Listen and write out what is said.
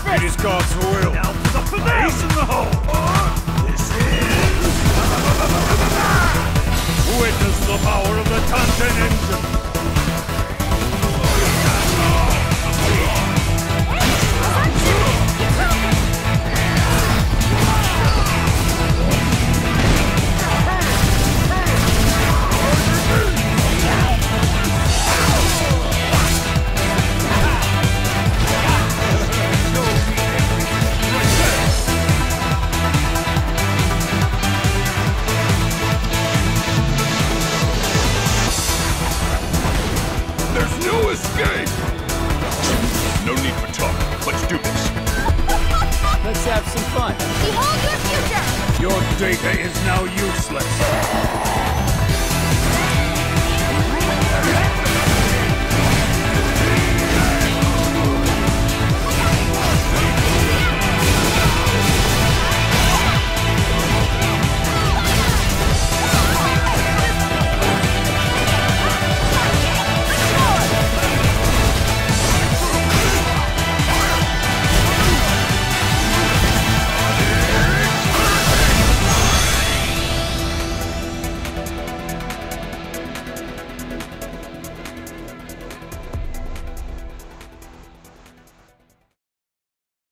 It is God's will. Now for the ace in the hole. This is... Witness the power of the Tantan engine. There's no escape! No need for talk. Let's do this. Let's have some fun. Behold your future! Your data is now useless.